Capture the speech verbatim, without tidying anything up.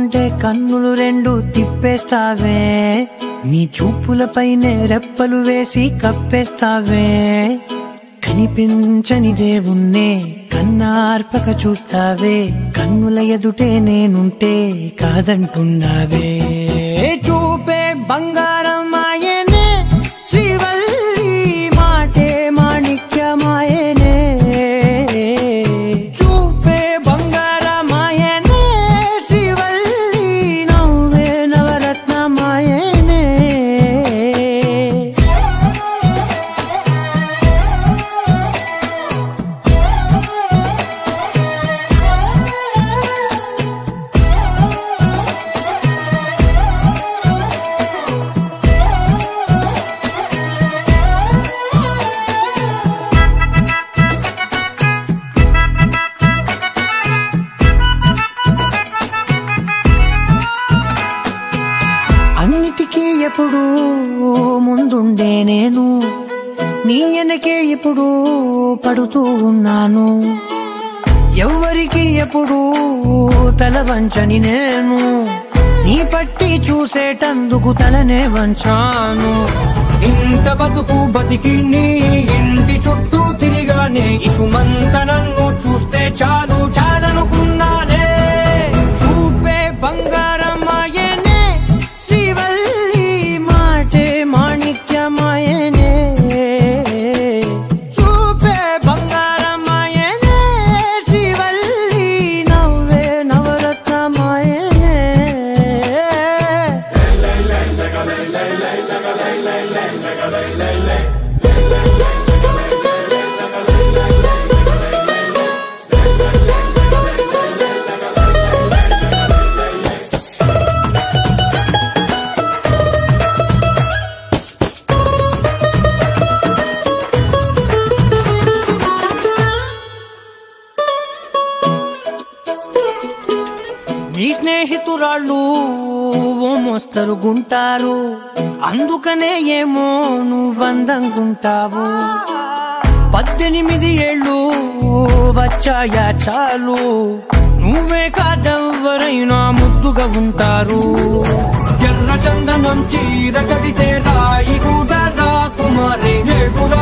ఉంటే కన్నులు రెండు తిప్పేస్తావే, నీ చూపులపైనే రెప్పలు వేసి కప్పేస్తావే. కనిపించని దేవుణ్ణే కన్నార్పక చూస్తావే, కన్నుల ఎదుటే నేనుంటే కాదంటున్నావే. చూపే బంగారం ఆయనే శ్రీవల్లి, మాటే మాణిక్యమాయనే. చూపే బంగారం ఆయనే శ్రీవల్లి, నవ్వే నవరత్నమాయనే. అన్నిటికీ ఎప్పుడు ముందుండే నేను, నీ వెనకే ఎప్పుడు పడుతూ ఉన్నాను. ఎవ్వరికి ఎప్పుడు తల వంచని నేను, నీ పట్టి చూసేటందుకు తలనే వంచాను. ఇంత బతుకు బతికి నీ ఇంటి చుట్టూ తిరిగానే, ఇసుమంత నన్ను చూస్తే చాలు చాలనుకున్నానే. చూపే బంగారం ఆయనే శ్రీవల్లి, మాటే మాణిక్యమాయనే. చూపే బంగారం ఆయనే శ్రీవల్లి, నవ్వే నవరత్నమాయనే. నీ స్నేహితురాళ్ళు ఓ మోస్తరుగుంటారు, అందుకనే ఏమో నువ్వందంగుంటావు. పద్దెనిమిది ఏళ్ళు వచ్చాయా చాలు, నువ్వే కాదెవ్వరైనా ముద్దుగా ఉంటారు. ఎర్ర చందనం చీర కడితే రాయి కూడా రాకుమారే, ఏడుల